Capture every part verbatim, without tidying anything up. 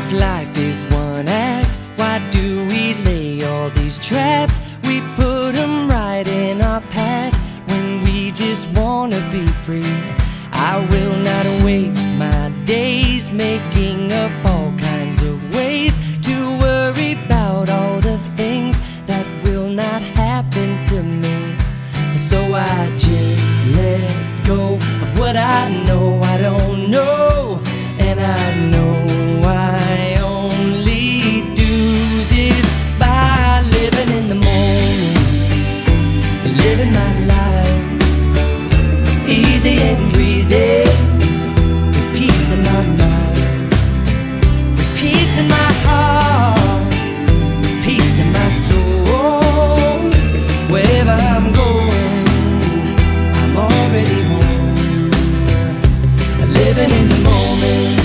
This life is one act. Why do we lay all these traps? We put them right in our path when we just wanna be free. I will not waste my days making up all kinds of ways to worry about all the things that will not happen to me. So I just let go of what I know I don't know, and I know I only do this by living in the moment, living my life easy and breezy, with peace in my mind, with peace in my heart, with peace in my soul. Wherever I'm going, I'm already home, living in the moment.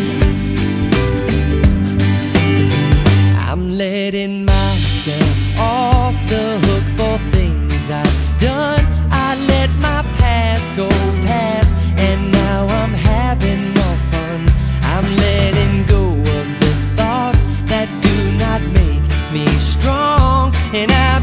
I'm letting myself off the hook for things I've done. I let my past go past, and now I'm having more fun. I'm letting go of the thoughts that do not make me strong, and I